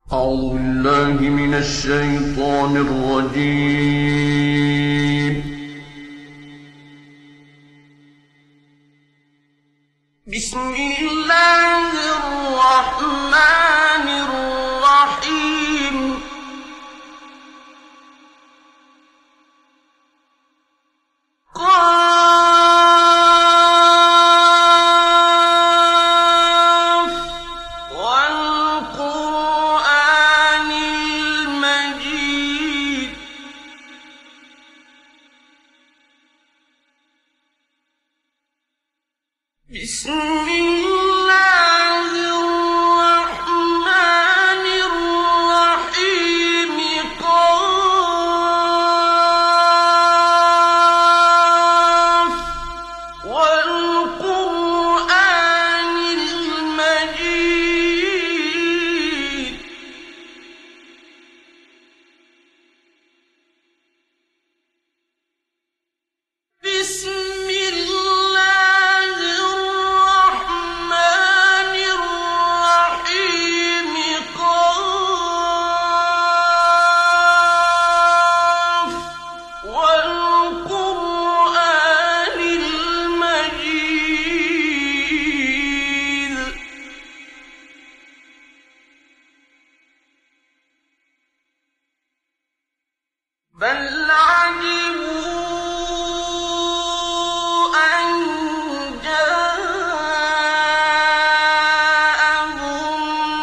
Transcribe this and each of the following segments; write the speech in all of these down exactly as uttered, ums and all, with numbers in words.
أعوذ بالله من الشيطان الرجيم. بسم الله الرحمن الرحيم. قاف والقرآن المجيد. بسم الله الرحمن الرحيم. قاف والقرآن المجيد. بسم الله الرحمن الرحيم. قاف والقرآن المجيد. بل عجبوا أن جاءهم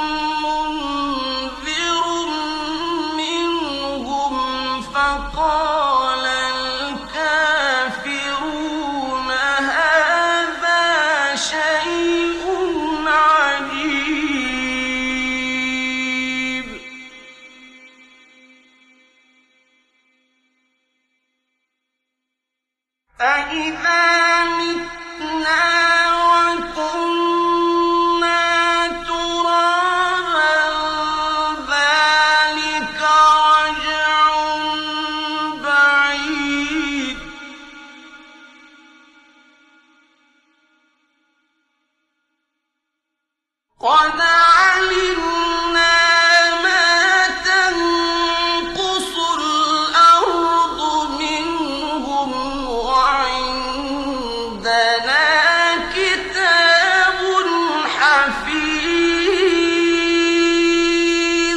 منذر منهم فقال الكافرون هذا شيء عجيب. أَإِذَا مِتْنَا وَكُنَّا تُرَابًا ذَلِكَ رَجْعٌ بَعِيدٌ. قَدْ عَلِمْنَا مَا تَنقُصُ الْأَرْضُ مِنْهُمْ وَعِندَنَا كِتَابٌ حَفِيظٌ.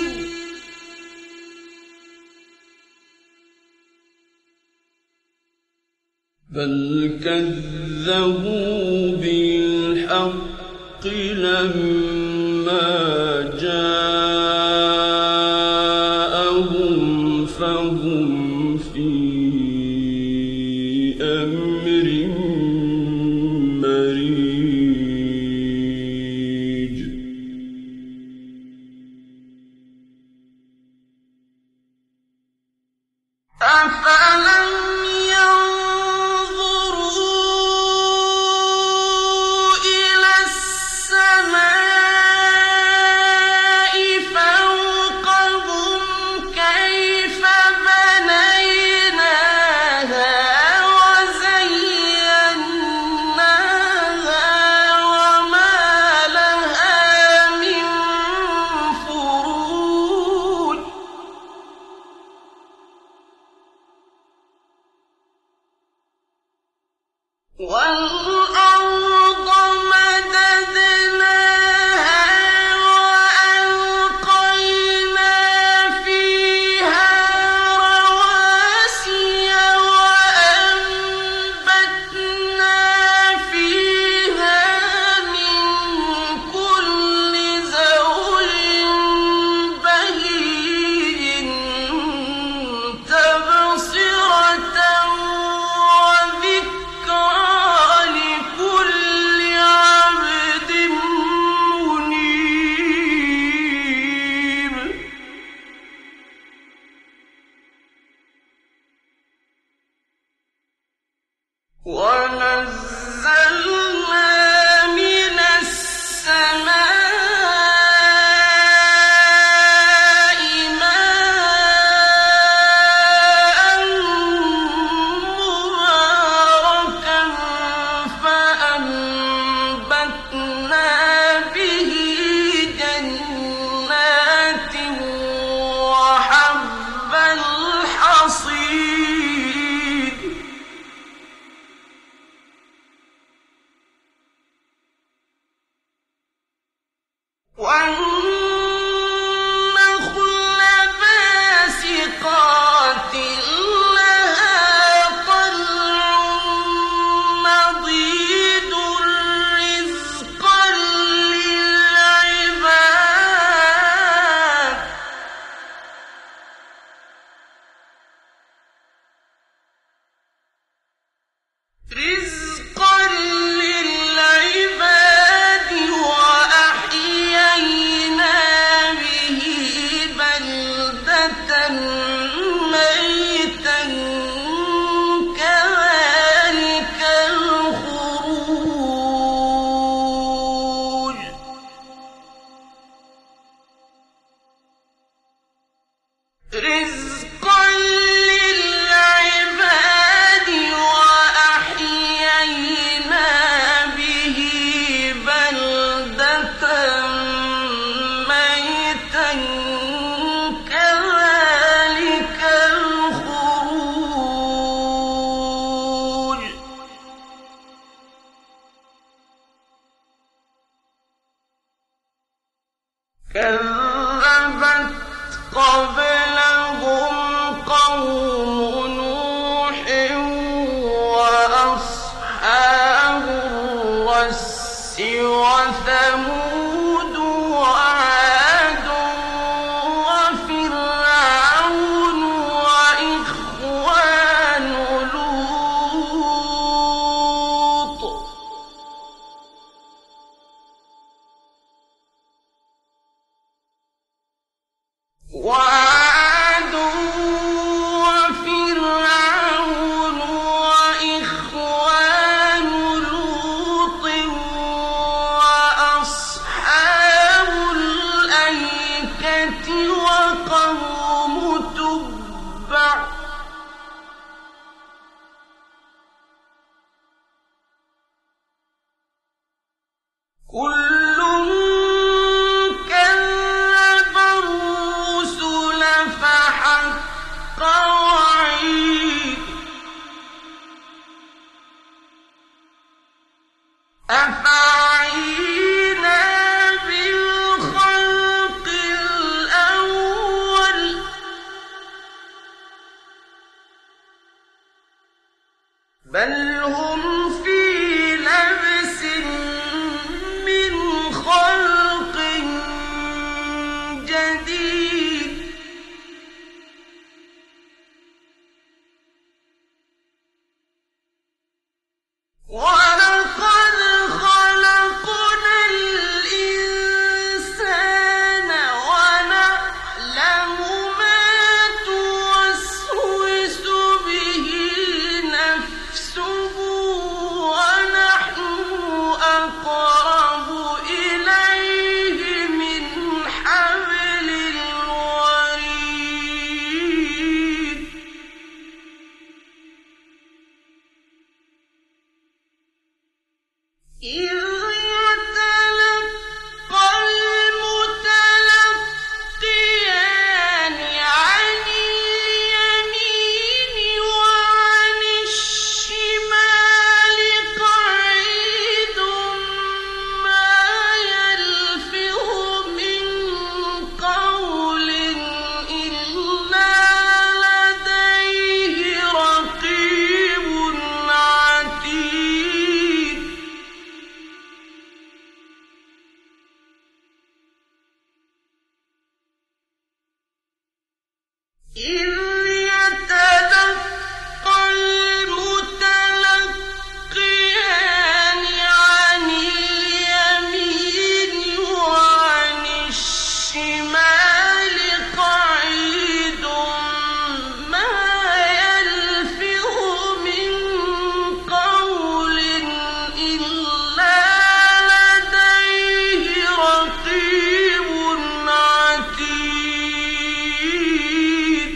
بل كذبوا بالحق لما جاءهم فهم في أمر مريج. أفلم ينظروا إلى السماء وَالنَّخْلَ بَاسِقَاتٍ لَّهَا طَلْعٌ نَّضِيدٌ رِّزْقًا لِّلْعِبَادِ رِزْقًا لِّلْعِبَادِ وَأَحْيَيْنَا بِهِ بَلْدَةً مَّيْتًا كَذَٰلِكَ الْخُرُوجُ رِزْقًا لِّلْعِبَادِ وَأَحْيَيْنَا بِهِ بَلْدَةً مَّيْتًا كَذَٰلِكَ الْخُرُوجُ كَذَّبَتْ قَبْلَهُمْ قَوْمُ نُوحٍ وَأَصْحَابُ الرَّسِّ وَثَمُودُ وَعَادٌ وَفِرْعَوْنُ وَإِخْوَانُ لُوطٍ وَعَادٌ وَفِرْعَوْنُ وَإِخْوَانُ لُوطٍ وَأَصْحَابُ الْأَيْكَةِ وَقَوْمُ تُبَّعٍ ۚ كُلٌّ كَذَّبَ الرُّسُلَ فَحَقَّ وَعِيدِ أَفَعَيِينَا بِالْخَلْقِ الْأَوَّلِ ۚ بَلْ هُمْ فِي لَبْسٍ مِّنْ خَلْقٍ جَدِيدٍ وَلَقَدْ خَلَقْنَا الْإِنسَانَ وَنَعْلَمُ مَا تُوَسْوِسُ بِهِ نَفْسُهُ وَنَحْنُ أَقْرَبُ إِلَيْهِ مِنْ حَبْلِ الْوَرِيدِ إِذْ يَتَلَقَّى الْمُتَلَقِّيَانِ عَنِ الْيَمِينِ وَعَنِ الشِّمَالِ قَعِيدٌ مَّا يَلْفِظُ مِن قَوْلٍ إِلَّا لَدَيْهِ رَقِيبٌ عَتِيدٌ إِذْ يَتَلَقَّى الْمُتَلَقِّيَانِ عَنِ الْيَمِينِ وَعَنِ الشِّمَالِ قَعِيدٌ مَّا يَلْفِظُ مِن قَوْلٍ إِلَّا لَدَيْهِ رَقِيبٌ عَتِيدٌ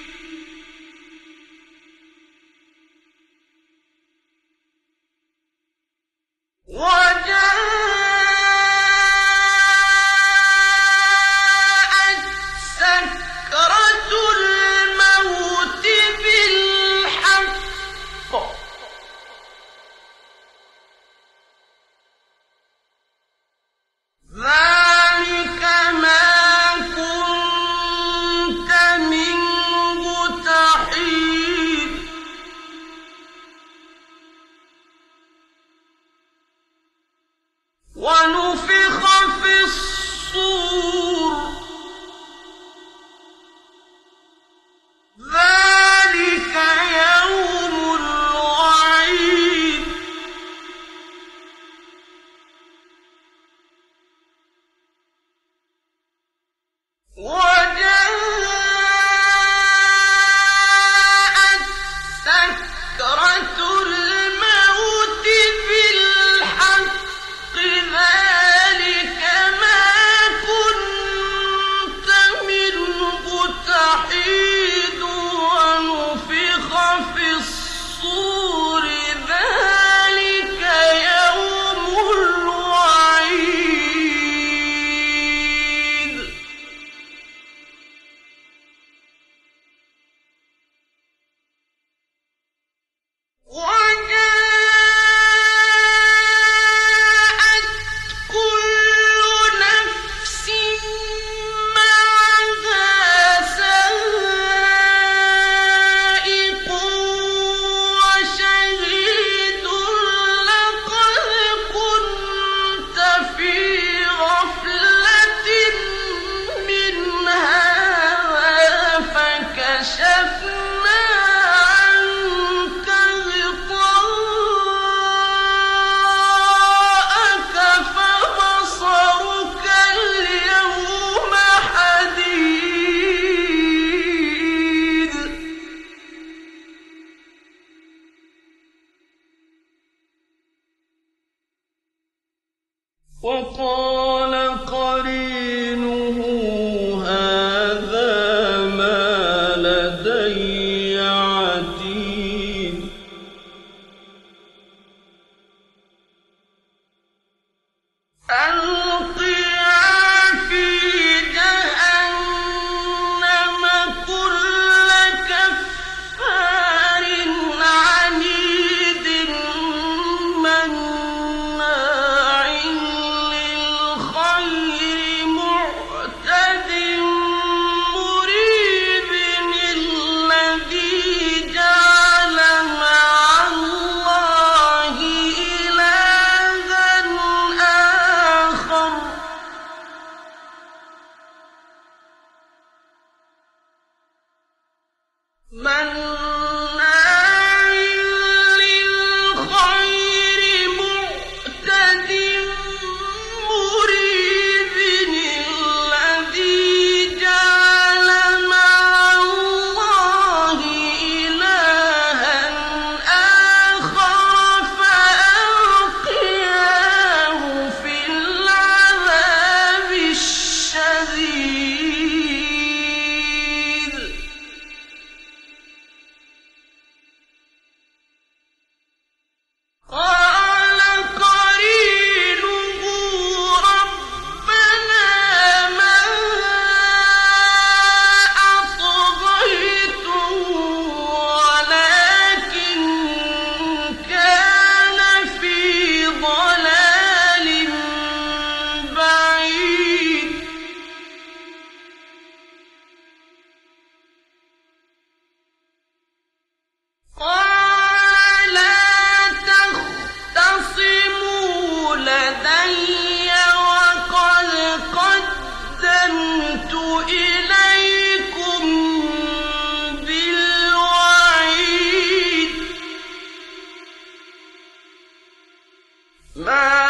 وَجَاءَتْ سَكْرَةُ الْمَوْتِ بِالْحَقِّ ۖ ذَٰلِكَ ونفخ في الصور ذلك يوم الوعيد وجاءت سكرة الموت بالحق ذلك ما كنت منه تحيد ونفخ في الصور ذلك يوم الوعيد وجاءت كل نفس معها سائق وشهيد لقد كنت في غفلة من هذا فكشفنا عنك غطاءك فبصرك اليوم حديد وقال قرينه هذا ما لدي عتيد ألقيا في جهنم كل كفار عنيد مناع للخير معتد مريب الذي جعل مع الله إلها آخر مناع للخير معتد مريب الذي جعل مع الله إلها آخر فألقياه في العذاب الشديد قال قرينه ربنا ما أطغيته ولكن كان في ضلال بعيد قال لا تختصموا لدي وقد قدمت إليكم بالوعيد ما